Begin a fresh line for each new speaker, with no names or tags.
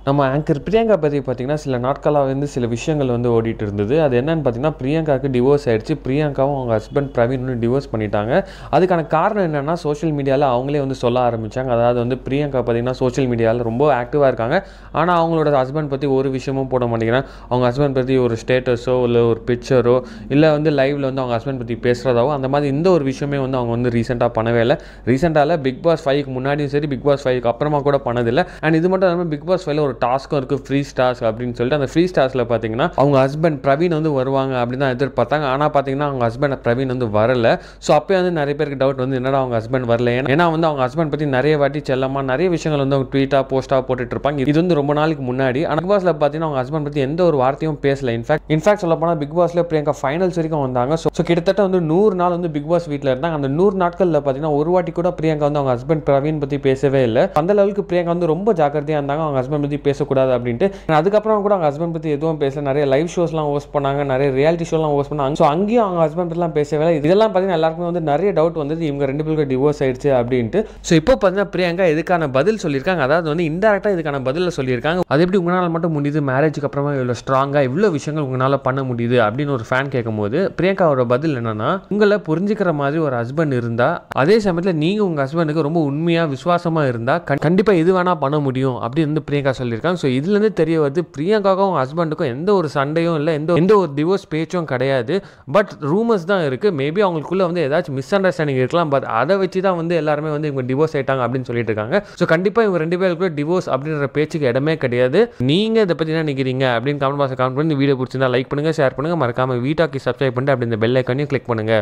நம்ம ஆங்கர் பிரியங்கா பற்றி பார்த்தீங்கன்னா சில நாட்களாக வந்து சில விஷயங்கள் வந்து ஓடிட்டு இருந்தது. அது என்னன்னு பார்த்தீங்கன்னா பிரியங்காவுக்கு டிவோர்ஸ் ஆயிடுச்சு. பிரியங்காவும் அவங்க ஹஸ்பண்ட் பிரவீன் வந்து டிவோர்ஸ் பண்ணிட்டாங்க. அதுக்கான காரணம் என்னென்னா சோஷியல் மீடியாவில் அவங்களே வந்து சொல்ல ஆரம்பித்தாங்க. அதாவது வந்து பிரியங்கா பார்த்தீங்கன்னா சோஷியல் மீடியாவில் ரொம்ப ஆக்டிவாக இருக்காங்க. ஆனால் அவங்களோட ஹஸ்பண்ட் பற்றி ஒரு விஷயமும் போட மாட்டேங்கிறாங்க. அவங்க ஹஸ்பண்ட் பற்றி ஒரு ஸ்டேட்டஸோ இல்லை ஒரு பிக்சரோ இல்லை வந்து லைவில் வந்து அவங்க ஹஸ்பண்ட் பற்றி பேசுகிறதாவோ அந்த மாதிரி இந்த ஒரு விஷயமே வந்து அவங்க வந்து ரீசெண்டாக பண்ணவே இல்லை. ரீசெண்டாக பிக் பாஸ் 5க்கு முன்னாடியும் சரி பிக் பாஸ் 5க்கு அப்புறமா கூட பண்ணதில்லை. அண்ட் இது மட்டும் இல்லாமல் பிக் பாஸ் 5ல ஒரு டாஸ்க்கும் இருக்குது, ஃப்ரீ டாஸ்க் அப்படின்னு சொல்லிட்டு. அந்த ஃப்ரீ டாஸ்கில் பார்த்தீங்கன்னா அவங்க ஹஸ்பண்ட் பிரவீன் வந்து வருவாங்க அப்படின்னு தான் எதிர்பார்த்தாங்க. ஆனால் பார்த்தீங்கன்னா அவங்க ஹஸ்பண்ட் பிரவீன் வந்து வரல. ஸோ அப்போ வந்து நிறைய பேருக்கு டவுட் வந்து என்னடா அவங்க ஹஸ்பண்ட் வரல. ஏன்னா வந்து அவங்க ஹஸ்பண்ட் பற்றி நிறைய வாட்டி செல்லமாக நிறைய விஷயங்கள் வந்து அவங்க ட்வீட்டாக போஸ்ட்டாக போட்டுட்டு இருப்பாங்க. இது வந்து ரொம்ப நாளைக்கு முன்னாடி. ஆனால் பிக் பாஸில் பார்த்தீங்கன்னா அவங்க ஹஸ்பண்ட் பற்றி எந்த ஒரு வார்த்தையும் பேசல. இன்ஃபேக்ட் சொல்ல போனால் பிக் பாஸ்ல பிரியங்கா ஃபைனல்ஸ் வரைக்கும் வந்தாங்க. ஸோ கிட்டத்தட்ட வந்து 100 நாள் வந்து பிக் பாஸ் வீட்டில் இருந்தாங்க. அந்த 100 நாட்களில் பார்த்தீங்கன்னா ஒரு வாட்டி கூட பிரியங்கா வந்து அவங்க ஹஸ்பண்ட் பிரவீன் பற்றி பேசவே இல்லை. அந்த லெவலுக்கு பிரியங்கா வந்து ரொம்ப ஜாக்கிரதையாக இருந்தாங்க அவங்க ஹஸ்பண்ட் பற்றி பேசக்கூடாது அப்படின்ட்டு. அதுக்கப்புறம் கூட அவங்க ஹஸ்பண்ட் பற்றி எதுவும் பேசல. நிறைய லைவ் ஷோஸ்லாம் ஹோஸ்ட் பண்ணாங்க, நிறைய ரியாலிட்டி ஷோலாம் ஹோஸ்ட் பண்ணாங்க. ஸோ அங்கேயும் அவங்க ஹஸ்பண்ட் பற்றிலாம் பேசவே இல்லை. இதெல்லாம் பார்த்தீங்கன்னா எல்லாருக்குமே வந்து நிறைய டவுட் வந்தது இவங்க 2 பேருக்கு டிவோர்ஸ் ஆயிடுச்சு அப்படின்ட்டு. ஸோ இப்போ பார்த்தீங்கன்னா பிரியங்கா இதுக்கான பதில் சொல்லியிருக்காங்க. அதாவது வந்து இன்டெரக்டாக இதுக்கான பதில் சொல்லியிருக்காங்க. அது எப்படி உங்களால் மட்டும் முடியுது, மேரேஜுக்கு அப்புறமா இவ்வளோ ஸ்ட்ராங்காக இவ்வளோ விஷயங்கள் உங்களால் பண்ண முடியுது அப்படின்னு ஒரு ஃபேன் கேட்கும்போது பிரியங்காவோட பதில் என்னன்னா, உங்களை புரிஞ்சுக்கிற மாதிரி ஒரு ஹஸ்பண்ட் இருந்தா, அதே சமயத்தில் நீங்கள் உங்கள் ஹஸ்பண்டுக்கு ரொம்ப உண்மையாக விசுவாசமாக இருந்தால் கண்டிப்பாக இது வேணா பண்ண முடியும் அப்படின்னு வந்து பிரியங்கா சொல்லியிருக்காங்க. ஸோ இதுலேருந்து தெரிய வருது பிரியங்காவுக்கும் ஹஸ்பண்டுக்கும் எந்த ஒரு சண்டையும் இல்லை, எந்த ஒரு டிவோர்ஸ் பேச்சும் கிடையாது. பட் ரூமர்ஸ் தான் இருக்குது. மேபி அவங்களுக்குள்ள வந்து ஏதாச்சும் மிஸ் அண்டர்ஸ்டாண்டிங் இருக்கலாம். பட் அதை வச்சு தான் வந்து எல்லாருமே வந்து இவங்க டிவோர்ஸ் ஆயிட்டாங்க அப்படின்னு சொல்லிட்டு இருக்காங்க. ஸோ கண்டிப்பாக இவங்க 2 பேருக்குள்ள டிவோர்ஸ் அப்படின்ற பேச்சுக்கு இடமே கிடையாது. நீங்கள் இதை பற்றி என்ன நினைக்கிறீங்க அப்படின்னு கமெண்ட் பாக்ஸில் கமெண்ட் பண்ணி வீடியோ பிடிச்சிருந்தா லைக் பண்ணுங்கள், ஷேர் பண்ணுங்கள், மறக்காமல் வீட்டாக்கி சப்ஸ்கிரைப் பண்ணிட்டு அப்படி இந்த பெல் ஐக்கானையும் கிளிக் பண்ணுங்கள்.